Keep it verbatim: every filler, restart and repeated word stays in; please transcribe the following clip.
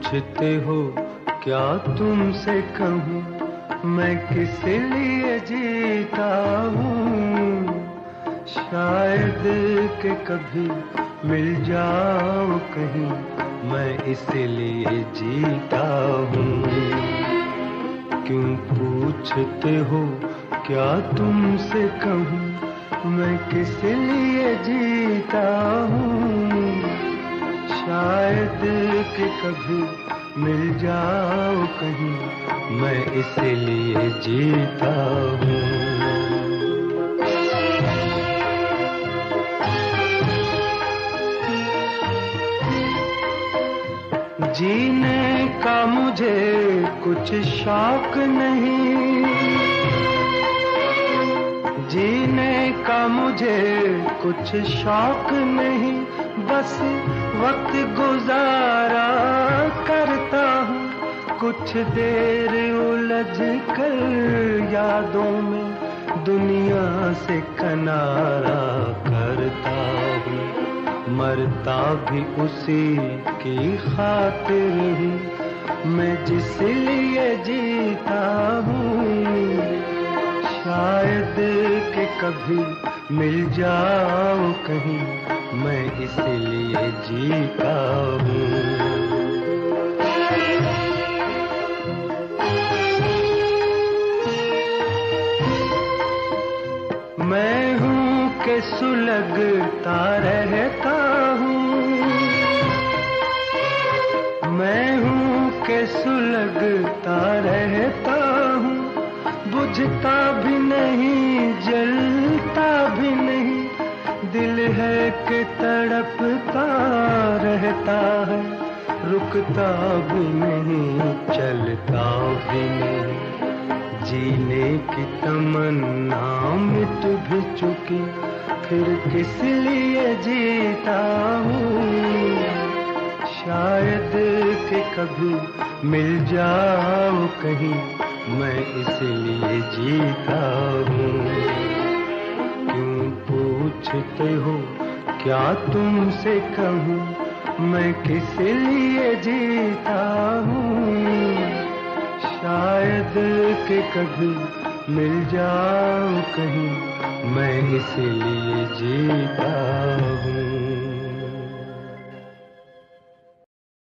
पूछते हो क्या तुमसे कहूँ, मैं किस लिए जीता हूँ। शायद कि कभी मिल जाओ कहीं, मैं इसलिए जीता हूँ। क्यों पूछते हो क्या तुमसे कहूँ, मैं किस लिए जीता हूँ। शायद कि कभी मिल जाओ कहीं, मैं इसलिए जीता हूँ। जीने का मुझे कुछ शौक नहीं, जीने का मुझे कुछ शौक नहीं, बस वक्त गुजारा करता हूँ। कुछ देर उलझ कर यादों में दुनिया से किनारा करता हूँ। मरता भी उसी की खातिर ही, मैं जिस लिए जीता हूँ। शायद कि कभी मिल जाओ कहीं, मैं इसलिए जीता हूँ। मैं हूँ कि सुलगता रहता हूँ, मैं हूँ कि सुलगता रहता हूँ। बुझता भी नहीं, जलता भी नहीं, दिल है कि तड़पता रहता है। रुकता भी नहीं, चलता भी नहीं, जीने की तमन्ना मिट भी चुकी, फिर किस लिए जीता हूँ। शायद कि कभी मिल जाओ कहीं, मैं इसलिए जीता हूँ। क्यों पूछते हो क्या तुमसे कहूँ, मैं किस लिए जीता हूँ। शायद कि कभी मिल जाओ कहीं, मैं इसलिए जीता हूँ।